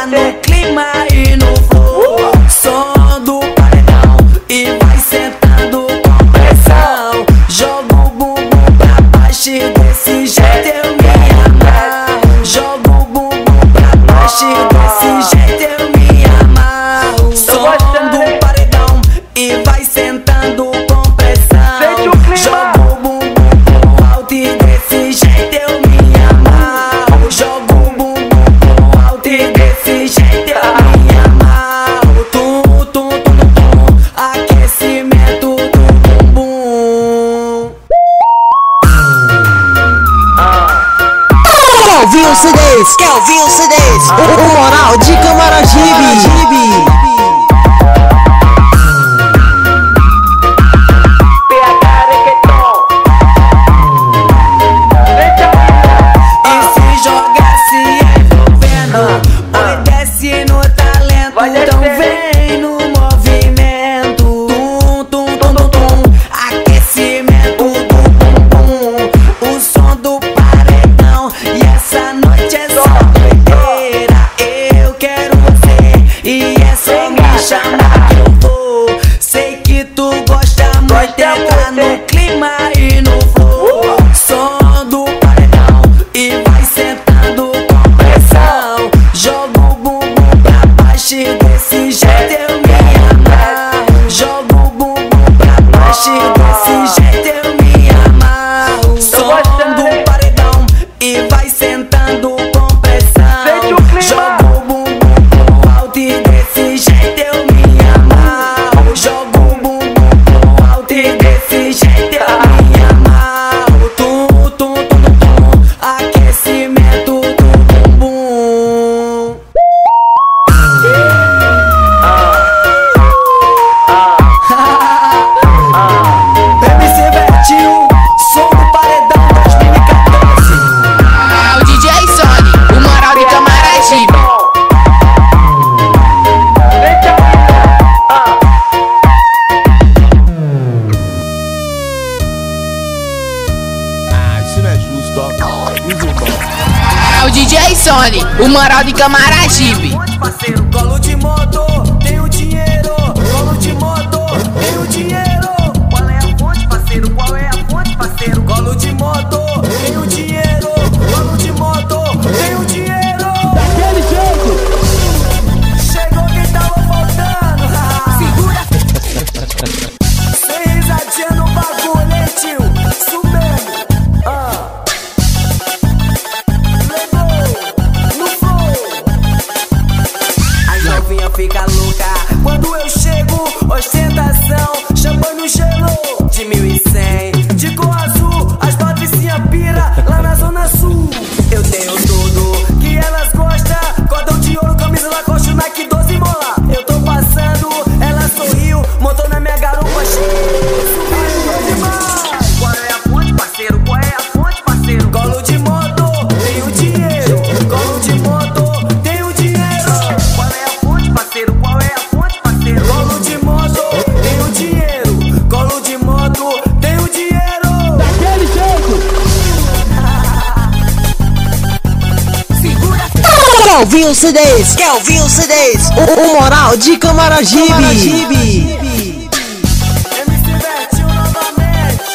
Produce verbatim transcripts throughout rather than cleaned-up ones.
Entra no clima e no flow, som do paredão, e vai sentando com pressão. Joga o bumbum pra baixo e desse jeito eu me amarro. Joga o bumbum pra baixo e desse jeito eu me amarro. Som do paredão e vai sentando com pressão. Joga o bumbum pro alto e desse jeito eu me amarro. Joga o bumbum pro alto e desse jeito eu me amarro. Tum, tum, tum, tum, tum, aquecimento do bumbum. Quer ouvir o C Ds? Quer ouvir o C Ds? O, o moral de Camaragibe. Então vem no movimento, tum, tum, tum, tum, tum, aquecimento do bumbum, o som do paredão, e essa noite é só doideira. Eu quero você e é só me chamar que eu vou. Sei que tu gosta muito, entra no clima e no flow, som do paredão, e vai sentando com pressão. Joga o bumbum pra baixo e desse jeito eu me amarro. Joga o bumbum pra baixo e desse jeito eu me amarro. Som do paredão e vai sentando com pressão. Joga o bumbum pro alto e desse jeito eu me amarro. Joga o bumbum pro alto e desse jeito eu me amarro. Tum, tum, tum, tum, tum, aquecimento do bumbum. M C Vertinho, som do paredão dois mil e quatorze. É o D J Sony, o moral de Camaragibe. Ah, isso não é justo, ó. Muito bom. É o D J Sony, o moral de Camaragibe. Fonte, parceiro, colo de motor, tenho dinheiro. Colo de motor, tenho dinheiro. Qual é a fonte, parceiro? Qual é a fonte, parceiro? Colo de motor, tenho dinheiro. Colo de motor, tenho dinheiro. Daquele jeito. Chegou quem tava faltando. Segura. Sem risadinha no bagulho, hein, tio? Isso mesmo. Ah. No flow. As novinhas fica louca quando eu chego. Ostentação, champanhe no gelo. De mil e cem, de cor azul. As patricinha pira lá na zona sul. Eu tenho tudo que elas gostam. Cordão de ouro, camisa Lacoste, Nike doze mola. Eu tô passando, ela sorriu, montou na minha garupa cheia. Subiu demais. Qual é a fonte, parceiro? Qual é a fonte, parceiro? Colo de motor, tenho dinheiro. Colo de motor, tenho dinheiro. Qual é a fonte, parceiro? Qual é a fonte, parceiro? Colo de motor, tenho dinheiro. Colo de motor, tenho dinheiro. Daquele jeito. Segura. Quer ouvir o C Ds? Quer ouvir o C Ds? O, o moral de Camaragibe. M C Vertinho novamente.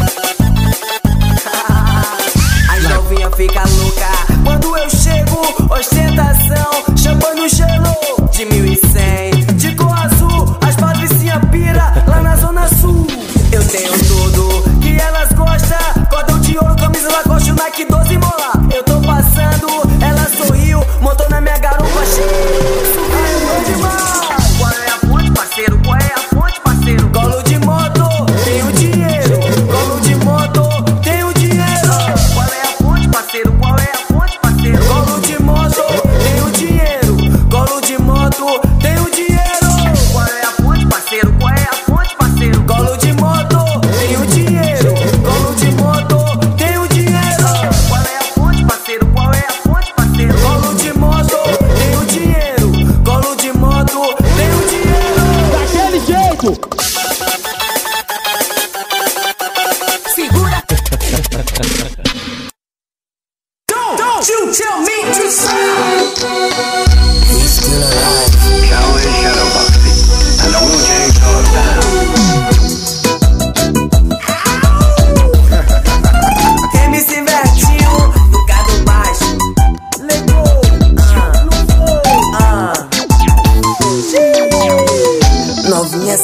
As novinhas fica louca quando eu chego. Ostentação, champanhe no gelo. De mil e cem, de cor azul. As patricinha pira lá na zona sul. Eu tenho tudo que elas gostam. Cordão de ouro, camisa Lacoste, Nike doze mola. Eu tô passando, ela sorriu, montou na minha garupa cheia. Subiu demais. Qual é a fonte, parceiro? Qual é a fonte, parceiro? Colo de motor, tenho dinheiro. Colo de motor, tenho dinheiro. Qual é a fonte, parceiro? Qual é a fonte, parceiro? Colo de motor, tenho dinheiro. Colo de motor, tenho dinheiro. Qual é a fonte, parceiro? Qual é a fonte, parceiro? Colo de motor, tenho dinheiro. Colo de motor, tenho dinheiro. Qual é a fonte, parceiro? Qual é a fonte, parceiro? Colo de motor, tenho dinheiro. Colo de motor, tenho dinheiro. Daquele jeito. Segura. Don't, don't you tell me to stop.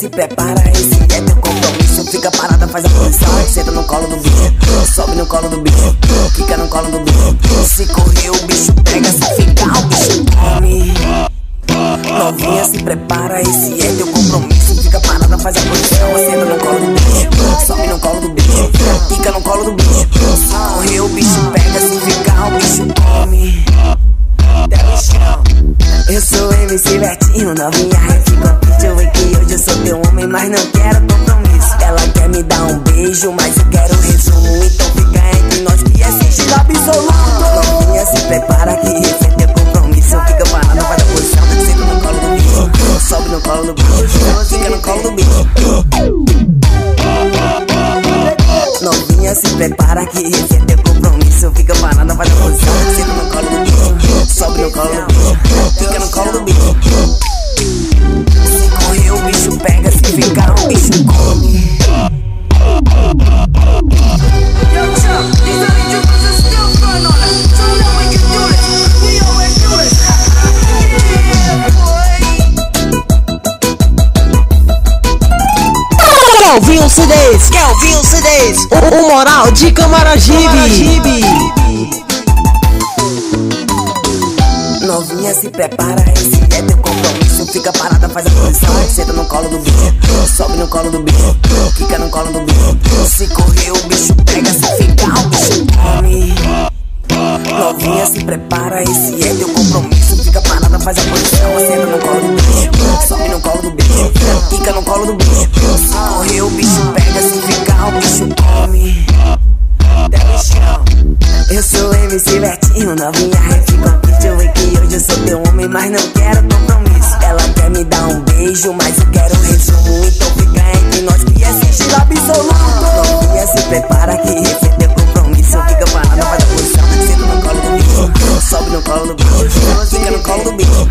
se prepara, esse é teu compromisso. Fica parada, faz a posição, senta no colo do bicho, sobe no colo do bicho, fica no colo do bicho. Se correr o bicho pega, se ficar o bicho come. Novinha se prepara, esse é teu compromisso. Fica parada, faz a posição, senta no colo do bicho, sobe no colo do bicho, fica no colo do bicho. Se correr o bicho pega, se ficar o bicho come. Eu sou M C Betinho, novinha refica eu vê que hoje eu sou teu homem, mas não quero compromisso. Ela quer me dar um beijo, mas eu quero resumo. Então fica entre nós que é sigilo absoluto. Novinha se prepara que esse é teu compromisso. Fica parada, faz a posição, senta no colo do bicho, sobe no colo do bicho, fica no colo do bicho. Novinha se prepara que esse é teu compromisso. Fica parada, faz a posição, senta no colo do bicho, sobe no colo do bicho, fica no colo do bicho. Se correr o bicho pega, se ficar o bicho come. Quer ouvir um C Ds? Quer ouvir um C Ds? O, o Moral de Camaragibe. Novinha se prepara, esse é teu compromisso. Fica parada, faz a posição, senta no colo do bicho, sobe no colo do bicho, fica no colo do bicho. Se correr o bicho pega, se ficar o bicho come. Novinha se prepara, esse é teu compromisso. Fica parada, faz a posição, senta no colo do bicho, sobe no colo do bicho, fica no colo do bicho. Se correr o bicho pega, se ficar o bicho come. Eu sou M C Betinho, novinha refica eu vê que hoje eu sou teu homem, mas não quero compromisso. Ela quer me dar um beijo, mas eu quero resumo. Então fica entre nós que é sigilo absoluto. Novinha se prepara que esse é teu compromisso. Fica parada, faz a posição, senta no colo do bicho, sobe no colo do bicho, fica no colo do bicho.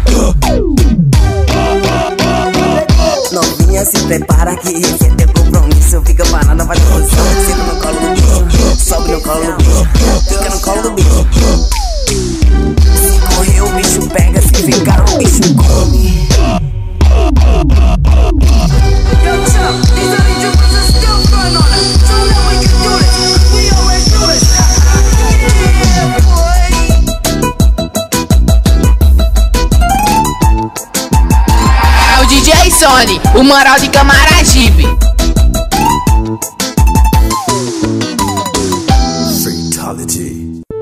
Novinha se prepara que esse é teu compromisso. Fica parada, faz a posição, senta no colo do bicho, sobe no colo do bicho, fica no colo do bicho. Se correr o bicho pega, se ficar o bicho come. É o D J Sony, o Moral de Camaragibe. Fatality.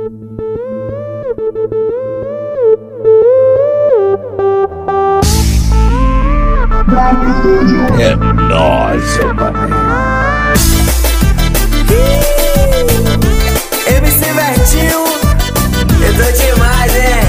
É nóis, seu papai. M C Betinho, eu tô demais, hein?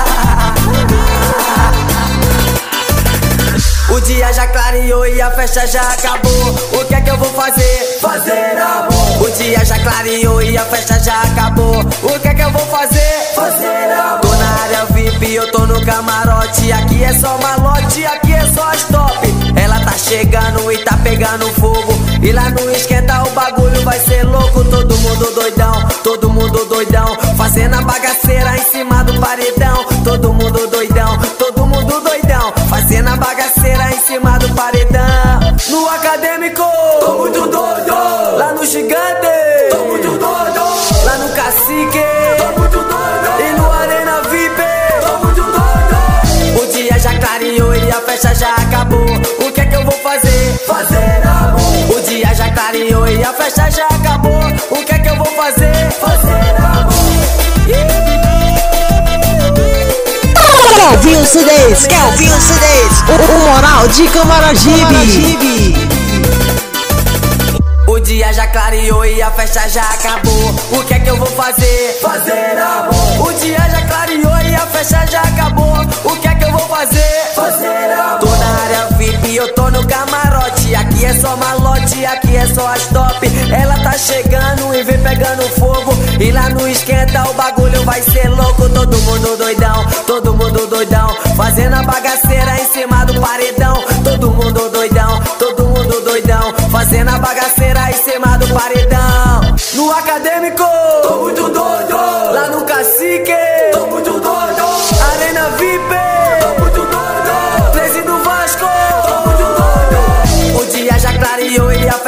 O dia já clareou e a festa já acabou. O que é que eu vou fazer? Fazer amor. O dia já clareou e a festa já acabou. O que é que eu vou fazer? Fazer amor. Tô na área V I P, eu tô no camarote. Aqui é só malote, aqui é só as top. Ela tá chegando e tá pegando fogo. E lá no esquenta o bagulho vai ser louco. Todo mundo doidão, todo mundo doidão, fazendo a bagaceira em cima do paredão. Todo mundo doidão, todo mundo doidão, fazendo a bagaceira em cima do paredão. No acadêmico, tô muito doido. Lá no gigante, tô muito doido. Lá no cacique, tô muito doido. E no arena V I P, tô muito doido. O dia já clareou e a festa já acabou. O que é que eu vou fazer? Fazer amor. O dia já clareou e a festa já acabou. O que é que eu vou fazer? Fazer amor. Quer ouvir um C Ds? Quer ouvir um C Ds? O, o Moral de Camaragibe. O dia já clareou e a festa já acabou. O que é que eu vou fazer? Fazer amor. O dia já clareou e a festa já acabou. O que é que eu vou fazer? Fazer amor. Tô na área V I P, eu tô no camarote. Aqui é só malote, aqui é só as top. Ela tá chegando e vem pegando fogo. E lá no esquenta o bagulho vai ser louco. Todo mundo doidão, todo mundo doidão, fazendo a bagaceira em cima do paredão. Todo mundo doidão, todo mundo doidão, fazendo a bagaceira em cima do paredão. No acadêmico, tô muito doido. Lá no cacique, tô muito doido. Arena V I P, tô muito doido. treze do Vasco, tô muito doido. O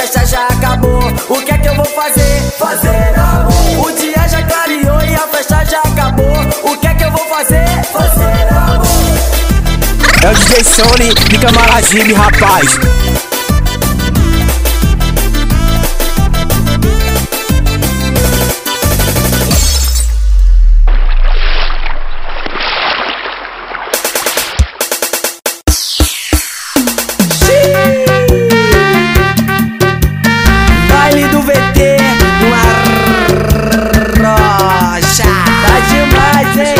festa já acabou. O que é que eu vou fazer? Fazer amor. O dia já clareou e a festa já acabou. O que é que eu vou fazer? Fazer amor. É o D J Sony de Camaragibe, rapaz. Baile do V T no Arrocha. Tá demais, hein?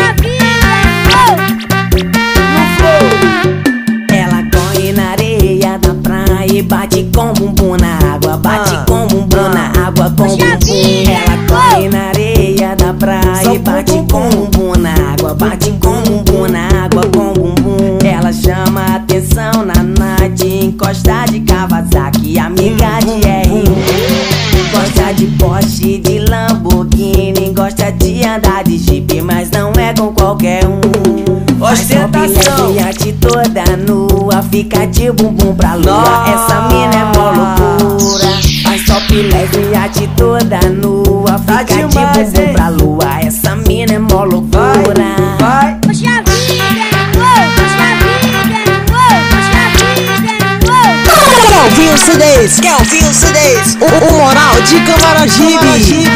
Bate com bumbum na água, bate ah, com bumbum ah, na água, com bumbum. Ela corre na areia da praia e bate com bumbum na água, bate com bumbum na água, com bumbum. Ela chama atenção na Nath, encosta de Kawasaki, amiga de R um. Gosta de Porsche, de Lamborghini, gosta de andar de Jeep, mas não é com qualquer um. Ostentação, arte toda nua, fica de bumbum pra lua. Nossa. Essa mina é mó loucura. Faz top leve, arte toda nua, fica tá demais, de bumbum hein? Pra lua. Essa mina é mó loucura. Vai, vai. Puxa vida, puxa vida, puxa vida. Quer ouvir os C Ds? Quer ouvir os C Ds? O, o Moral de Camaragibe.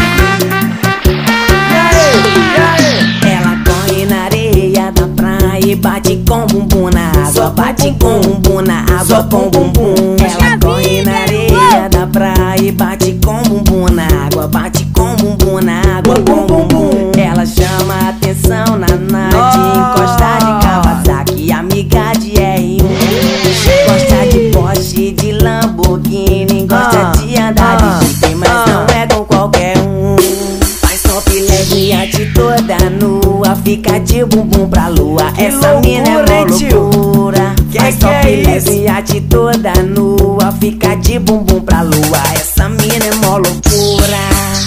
Bate com bumbum na água, bate com bumbum na água, com bumbum. Ela corre na areia da praia e bate com bumbum na água, bate com bumbum na água, com bumbum. Ela chama atenção na Nath, encosta de Kawasaki, amiga de R um. Gosta de Porsche, de Lamborghini, gosta de andar de Jeep, mas não é com qualquer um. Faz top leve, arte toda nua, fica de bumbum pra lua. Essa mina é mó loucura. Faz top leve, arte toda nua, fica de bumbum pra lua. Essa mina é mó loucura.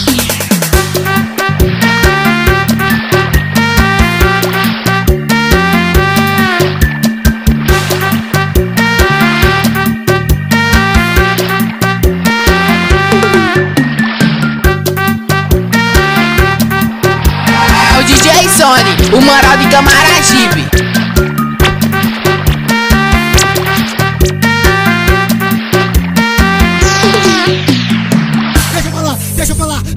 É o D J Sony, o Moral de Camaragibe. Deixa pra lá, deixa pra lá.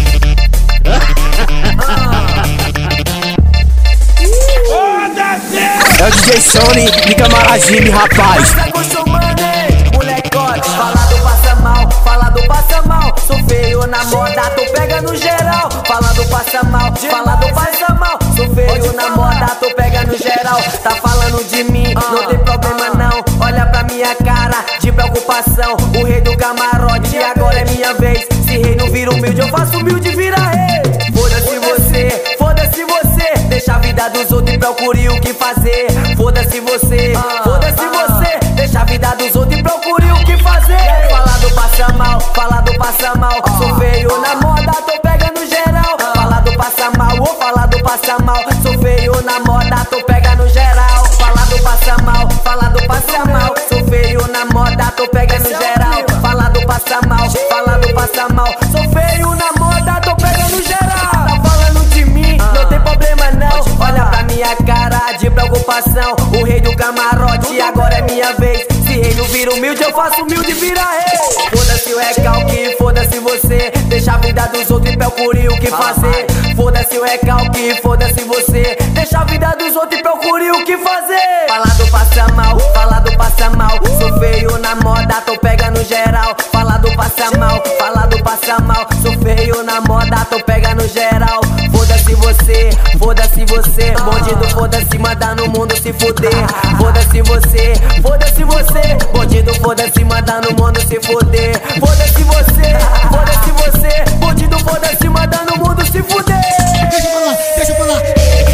É o D J Sony de Camaragibe, rapaz. Tá acostumando, hein, molecote? Fala do passa mal, fala do passa mal. Sou feio na moda, tô pegando geral. Fala do passa mal, fala do passa mal. Sou feio na moda, tô pegando geral. Tá falando de mim, não tem problema não. Olha pra minha cara de preocupação. O rei do camarote, agora é minha vez. Se rei não vira humilde, eu faço humilde vira rei. Foda-se você, foda-se você. Deixa a vida dos outros e procure o que fazer. Foda-se você, foda-se você. Deixa a vida dos outros e procure o que fazer. Fala do passa mal, fala do passa mal. Sou feio na moda, tô pegando geral. Fala do passa mal, ou fala do passa mal. Sou feio na moda, tô pegando geral. Fala do passa mal, fala do passa mal. Sou feio na moda, tô pegando geral. Fala do passa mal, fala do passa mal. Sou feio na moda, tô pegando geral. Tá falando de mim, não tem problema não. Olha pra minha cara de preocupação. O rei do camarote, agora é minha vez. Se rei não vira humilde, eu faço humilde vira rei. Foda-se o recalque, foda-se você. Deixa a vida dos outros e procure o que fazer. Foda-se o recalque, foda-se você. Deixa a vida dos outros e procure o que fazer. Fala do passa mal, fala do passa mal. Sou feio na moda, tô pegando geral. Fala do passa mal, fala do passa mal. Sou feio na moda, tô pegando geral. Foda-se você, foda-se você. Bandido, foda-se, manda no mundo se fuder. Foda-se você, foda-se você. Bandido, foda-se, manda no mundo se fuder. Foda-se você, foda-se você. Bandido, foda-se, manda no mundo se fuder. Deixa pra lá, deixa pra lá.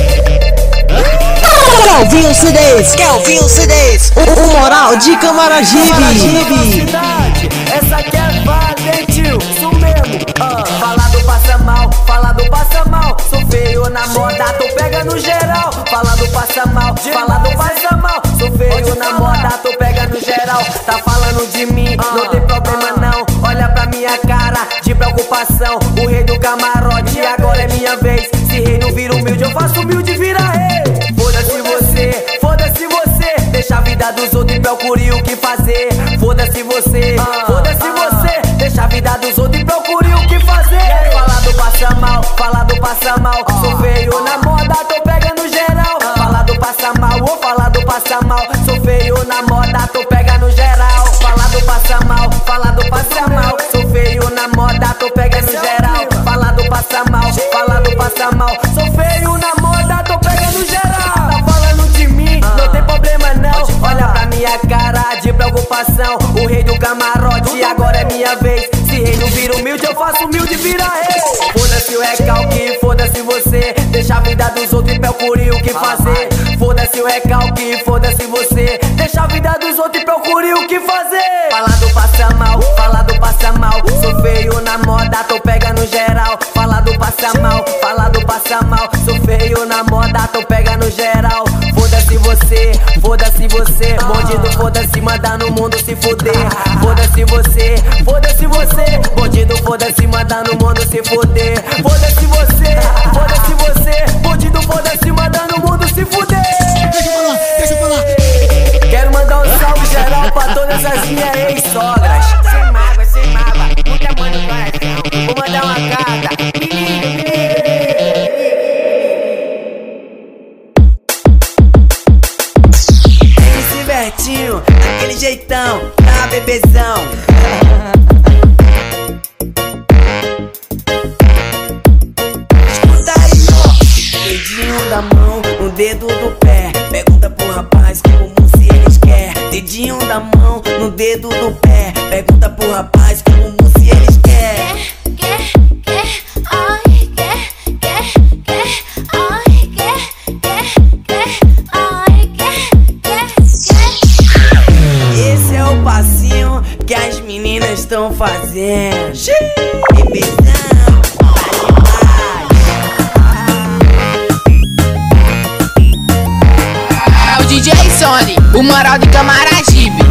Quer ouvir os C Ds? Quer ouvir os C Ds? O, o Moral de Camaragibe. Essa aqui é valente, isso mesmo. uh, Fala do passa mal, fala do passa mal. Sou feio na moda, tô pegando geral. Fala do passa mal, fala do passa mal. Sou feio na moda, tô pegando geral. geral. Tá falando de mim, não tem problema não. Olha pra minha cara de preocupação. O rei do camarote, agora é minha vez. Se rei não vira humilde, eu faço humilde e vira rei. Foda-se você, foda-se você. Deixa a vida dos outros e procure o que fazer. Foda-se você, foda-se você. Deixa a vida dos outros e procure o que fazer. Falar do passa mal, falar do passa mal. Sou feio na moda, tô pegando geral. Falar do passa mal, ou falar do passa mal. Sou feio na moda, tô pegando geral. Falar do passa mal, falar do passa mal. Sou feio na moda, tô pegando geral. Falar do passa mal, falar do passa mal. Sou feio na moda, tô pegando geral. Tá falando de mim, não tem problema não. Olha pra minha cara de preocupação. O rei do camarote, agora é minha vez. Se rei não vira humilde, eu faço humilde e vira rei. Foda-se o recalque, foda-se você. Deixa a vida dos outros e procure o que fazer. Foda-se o recalque, foda-se você. Deixa a vida dos outros e procure o que fazer. Falar do passa mal, falar do passa mal. Sou feio na moda, tô pegando geral. Falar do passa mal, falar do passa mal. Sou feio na moda, tô pegando geral. Foda-se você, foda-se você. Bandido, foda-se, manda no mundo se fuder. Foda-se você, foda-se você. Bandido, foda-se, manda no mundo se fuder. Foda-se você, foda-se você. Bandido, foda-se, manda no mundo se fuder. Deixa eu falar, deixa eu falar. Quero mandar um salve geral pra todas as minhas ex-sogras. Sem mágoa, sem mágoa, muito amor no coração. Vou mandar uma carta. Me liga, me liga. M C Bertinho, aquele jeitão, tá bebezão. Escuta aí, ó. Dedinho da mão, no dedo do pé. Pergunta pro rapaz como se eles quer. Dedinho da mão, no dedo do pé. Pergunta pro rapaz como se eles quer. Esse é o passinho que as meninas estão fazendo. Bebezão, É o D J Sony, o moral de Camaragibe.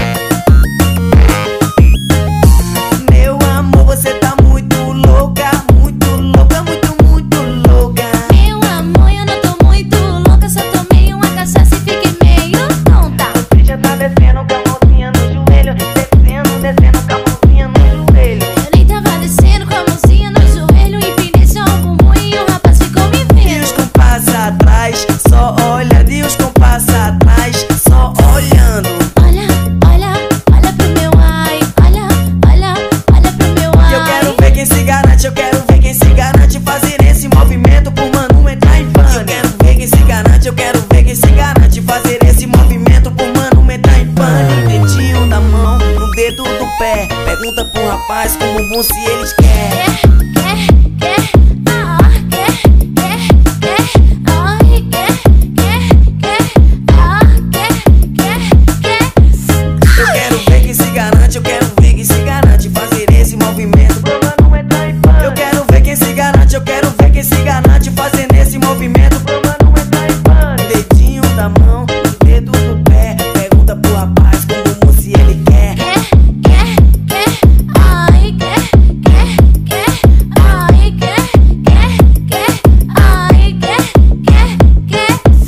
meu amor, você tá muito louca, muito louca, muito, muito louca. Meu amor, eu não tô muito louca, só tomei uma cachaça e fiquei meio tonta. Você já tá descendo com a mãozinha no joelho, descendo, descendo com a mãozinha no joelho. Eu nem tava descendo com a mãozinha no joelho, empinei só o bumbum e o rapaz ficou me E vendo. os compassos atrás, só olha, e os compassos atrás, só olhando. Olha, olha, olha pro meu ai, olha, olha, olha pro meu ai. Eu quero ver quem se garante, eu quero ver quem se garante fazer esse movimento pro mano entrar em pânico. Eu quero ver quem se garante, eu quero ver quem se garante fazer esse movimento pro mano entrar em pânico. Dedinho da mão, no dedo do pé. Pergunta pro rapaz como bom se eles querem. Quer, quer, quer, ah, quer, quer, quer, ai, quer, quer, quer, ah, quer, quer, quer. Eu quero ver quem se garante, eu quero ver quem se garante fazer esse movimento pro mano entrar em pânico. Eu quero ver quem se garante, eu quero ver quem se garante fazendo esse movimento pro mano entrar em pânico. Dedinho da mão, no dedo do pé. Pergunta pro rapaz como se ele quer. Quer, quer, quer, ai, quer, quer, quer, ai, quer, quer, quer, ai, quer, quer, quer.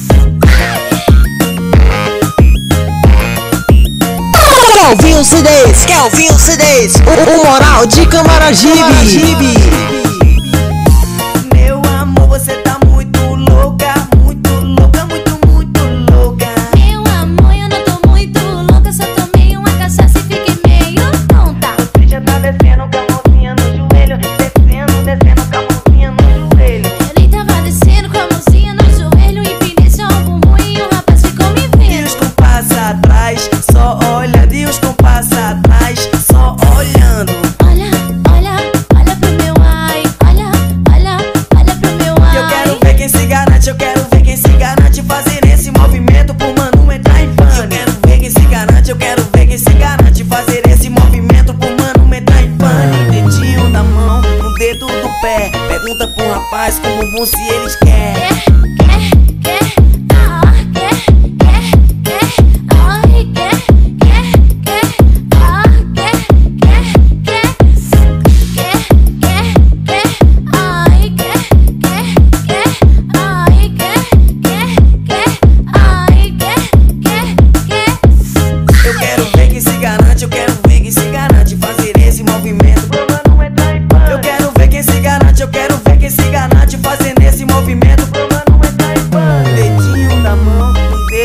Quer ouvir um C Ds? Quer ouvir um C Ds? O, o moral de Camaragibe. Meu amor, você tá muito louca, muito louca, muito, muito louca. Meu amor, eu não tô muito louca, só tomei uma cachaça e fiquei meio tonta. Você já tá descendo com a mãozinha no joelho, descendo, descendo com a mãozinha no joelho. Eu nem tava descendo com a mãozinha no joelho, empinei só o bumbum e o rapaz ficou me E vendo. os compassos atrás, só olha, e os compassos atrás, só olhando. Olha, olha, olha pro meu ai,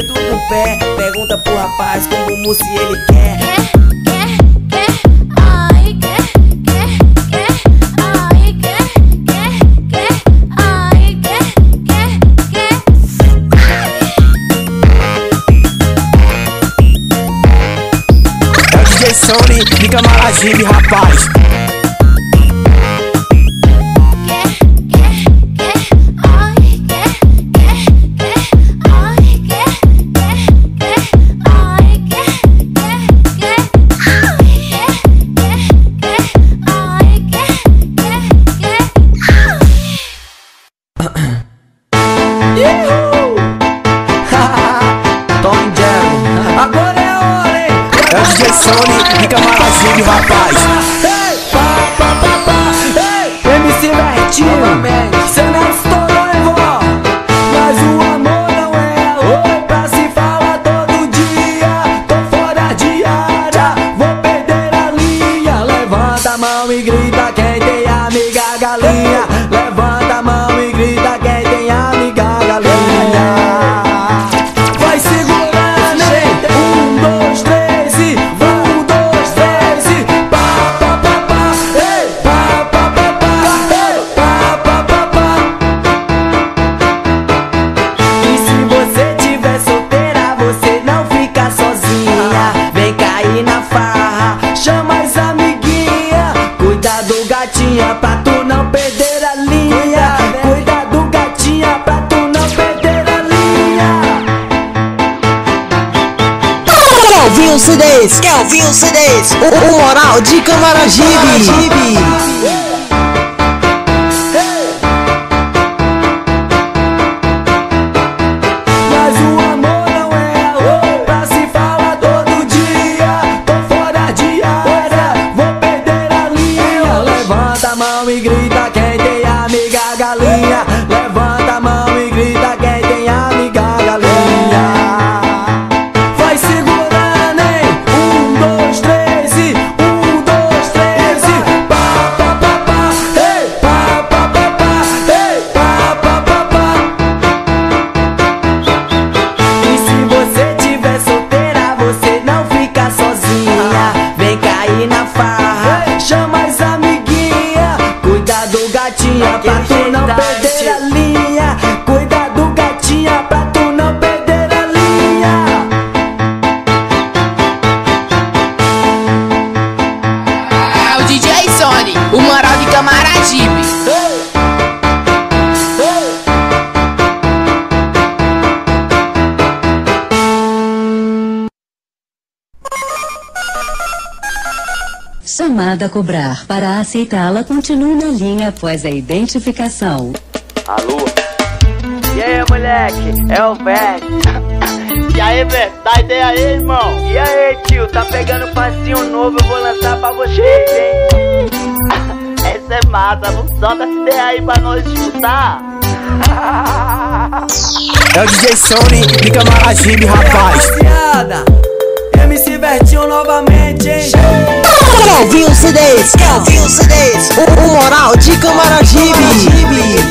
dentro do pé. Pergunta pro rapaz com bumbum se ele quer. Quer, quer, quer, ai, quer, quer, quer, ai, quer, quer, quer, ai, quer, quer, quer. É o D J Sony de Camaragibe, rapaz. Tom Jerry, agora é a hora, hein? É o D J Sony de Camaragibe, rapaz. Ei, pá, pá, pá, pá, ei, M C Vertinho, cê não estourou, hein, vó? Mas o amor não é oi pra se falar todo dia. Tô fora de área, vou perder a linha. Levanta a mão e grita quem tem amiga galinha. Levanta a mão e grita quem tem amiga galinha. Vai segurando, hein? Um, dois, três e um, dois, três e pá, pá, pá, pá, ei, pá, pá, pá, pá, ei, pá, pá, pá, pá. E se você tiver solteira, você não fica sozinha. Vem cair na farra, chama as amiguinhas. Cuida do gatinha pra tu não perder a linha. Cuida do gatinha pra tu não perder a linha. Quer ouvir um C Ds? Quer ouvir um C Ds? O, o Moral de Camaragibe. Mas o amor não é oi pra se falar todo dia. Tô fora de área, vou perder a linha. Levanta a mão e grita quem tem amiga galinha. Levanta a mão e grita quem tem amiga galinha. Vai segurando, hein? Um, dois, três e um, dois, três e pá, pá, pá, pá, ei, pá, pá, pá, pá, ei, pá, pá, pá, pá. E se você tiver solteira, você não fica sozinha. Vem cair na farra, chama as amiguinhas. Cuida do gatinha pra tu não perder a linha. Cuida do gatinha pra tu não perder a linha. É o D J Sony, o Moral de Camaragibe. Chamada a cobrar. Para aceitá-la, continue na linha após a identificação. Alô? E aí, moleque? É o Vert. E aí, velho, dá ideia aí, irmão? E aí, tio? Tá pegando um passinho novo, eu vou lançar pra vocês, hein? Essa é massa, não solta essa ideia aí pra nós escutar. É o D J Sony de Camaragibe, rapaz. Rapaziada, M C Vertinho novamente, hein? Quer ouvir um C Ds? Quer ouvir um C Ds? O, o Moral de Camaragibe.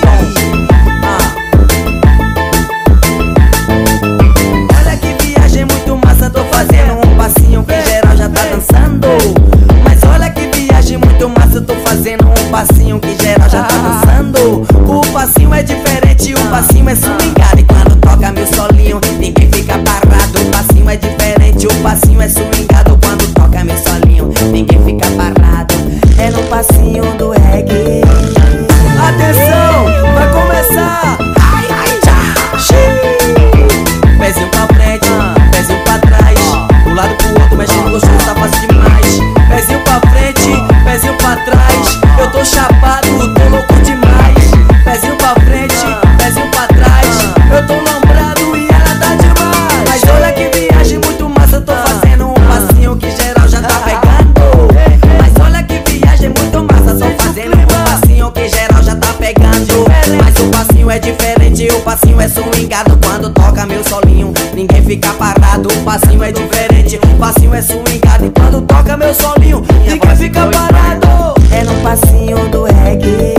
Olha que viagem muito massa, tô fazendo um passinho que geral já tá dançando. Mas olha que viagem muito massa, eu tô fazendo um passinho que geral já tá dançando. O passinho é diferente, o passinho é swingado. E quando toca meu solinho, ninguém fica parado. O passinho é diferente, o passinho é swingado. Quando toca meu solinho, ninguém fica parado. É no passinho do reggae. Atenção, vai começar. Ai, ai, tchá, xiii. Pezinho pra frente, pezinho pra trás. Do lado pro outro, mexendo gostoso, tá fácil demais. Pezinho pra frente, pezinho pra trás. Eu tô chapado, tô louco demais. Pezinho pra frente, pezinho pra trás. Eu tô lembrado e ela tá demais. Mas olha que viagem muito massa, eu tô fazendo um passinho que geral já tá pegando. Mas olha que viagem muito massa, tô fazendo um passinho que geral já tá pegando. Mas o passinho é diferente, o passinho é swingado. Quando toca meu solinho, ninguém fica parado. O passinho é diferente, o passinho é swingado. E quando toca meu solinho, ninguém fica parado. É no passinho do reggae.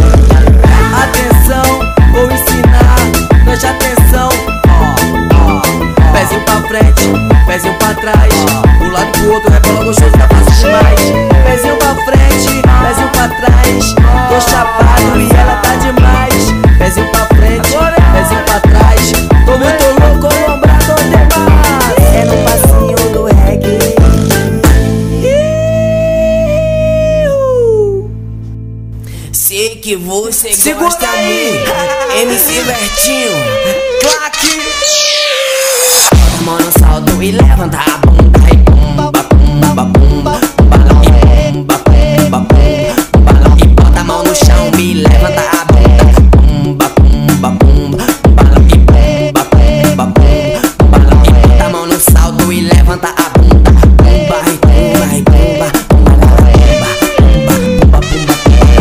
Atenção, vou ensinar, preste atenção. Ó, ó, pezinho pra frente, pezinho pra trás, do lado pro outro, rebola gostoso, tá fácil demais. Pezinho pra frente, pezinho pra trás, tô chapado e ela tá demais. Pezinho pra frente, pezinho pra trás, tô muito louco, lombrado demais. É no passinho do reggae. Sei que você Segura gosta aí. muito, M C Vertinho. Claque. Bota a mão no salto e levanta a bunda e pumba, pumba, pumba, pumba, e pumba, pumba, pumba, pumba, e bota a mão no chão e levanta a bunda, pumba, pumba, pumba, pumba, e pumba, pumba, pumba, pumba, e bota a mão no salto e levanta a bunda, pumba, e pumba, e pumba, pumba, pumba, pumba, pumba,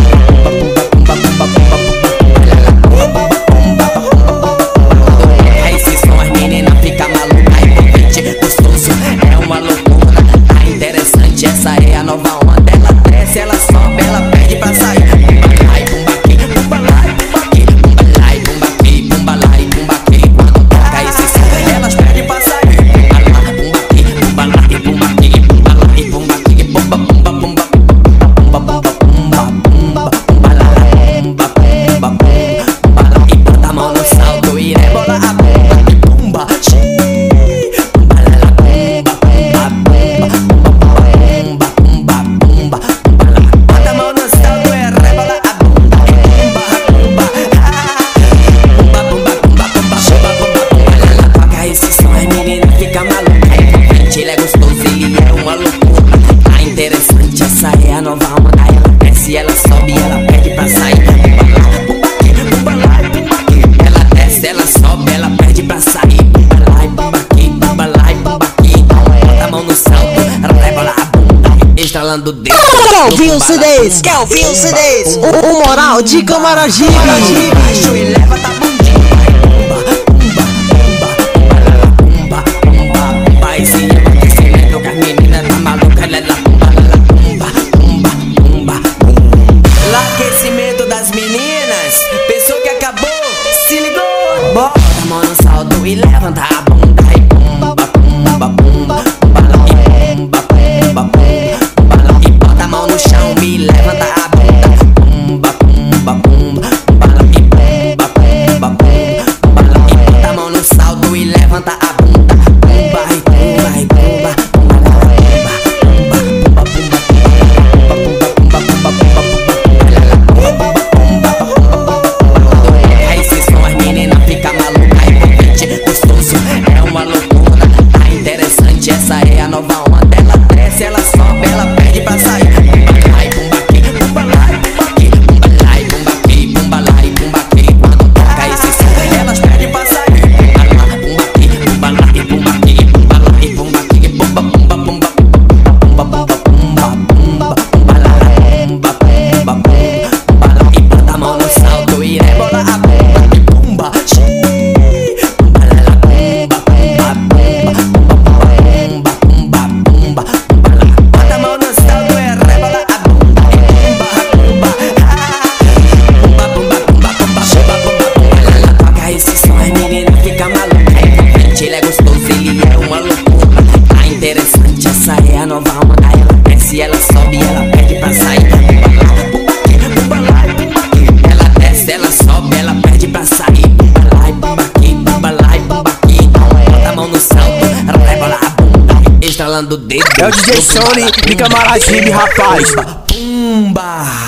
aí se som as meninas fica maluca e convite gostoso, é uma loucura, tá interessante, essa é a nova onda, ela desce, ela sobe, ela pede pra sair, pumba lá e pumba aqui, pumba lá e pumba aqui, pumba lá e pumba aqui, pumba lá e pumba aqui, quando toca esse som, elas pedem pra sair, pumba lá, pumba aqui, pumba lá e pumba aqui, pumba lá e pumba aqui, pumba, pumba, pumba, pumba, pumba, pumba, pumba, pumba lá, pumba, pumba, pumba, pumba lá, e bota a mão no salto e rebola a bunda, e pumba, xiii, pumba lá, pumba, pumba, pumba, pumba, pumba, pumba, pumba, pumba lá, bota a mão no salto e rebola a bunda, e pumba, pumba, ah, pumba, pumba, pumba, pumba, pumba, pumba, pumba, ela toca esse som, as meninas ficam malucas, é convite, ele é gostoso, ele é uma loucura, tá interessante, essa é a nova onda, ela desce, ela sobe, ela pede pra sair, pumba lá, pumba aqui, pumba lá e pumba aqui, ela desce, ela sobe, ela pede pra sair, pumba lá e pumba aqui, pumba lá e pumba aqui, bota a mão no salto, rebola a bunda, estralando o dedo. Quer ouvir os C Ds? Quer ouvir os C Ds? O, o moral de Camaragibe. Baixo e levanta a bundinha, pumba, pumba, pumba, pumba, lá, lá, pumba, pumba, pumba, esse aquecimento que as meninas tá maluca, lá, lá, pumba, lá, lá, pumba, pumba, pumba, pumba. Lá aquecimento das meninas, pensou que acabou, se ligou. Bota Bota a mão no salto e levanta a bunda e pumba, pumba, pumba, pumba, lá, e pumba, pumba, pumba, pumba, lá, e bota a mão no chão e levanta a bunda, pumba, pumba, pumba, pumba, lá, e pumba, pumba, pumba, pumba, lá, e bota a mão no salto e levanta a bunda, pumba, e pumba, e pumba, pumba, lá, pumba, pumba, pumba, pumba, pumba, pumba, pumba, pumba, pumba, aí se som as meninas fica maluca e convite gostoso, é uma loucura, tá interessante, essa é a nova onda, ela desce, ela sobe, ela pede pra sair, pumba lá e pumba aqui, pumba lá e pumba aqui, pumba lá e pumba aqui, pumba lá e pumba aqui, quando toca esse som, elas pedem pra sair, pumba lá, pumba aqui, pumba lá e pumba aqui, pumba lá e pumba aqui, pumba, pumba, pumba, pumba, pumba, pumba, pumba, pumba lá, pumba, pumba, pumba, pumba lá, e bota a mão no salto e rebola a bunda, e pumba, xiii, pumba lá, lá, pumba, pumba, pumba, pumba, pumba, pumba, pumba, pumba lá, bota a mão no salto e rebola a bunda, e pumba, pumba, ah, pumba, pumba, pumba, pumba, pumba, pumba, pumba, ela toca esse som, as meninas fica maluca, é convite, ele é gostoso, ele é uma loucura, tá interessante, essa é a nova onda, ela desce, ela sobe, ela pede pra sair, pumba lá, pumba aqui, pumba lá e pumba aqui, ela desce, ela sobe, ela pede pra sair, pumba lá e pumba aqui, pumba lá e pumba aqui, bota a mão no salto, rebola a bunda, estralando o dedo. É o D J Sony de Camaragibe, rapaz. Pumba.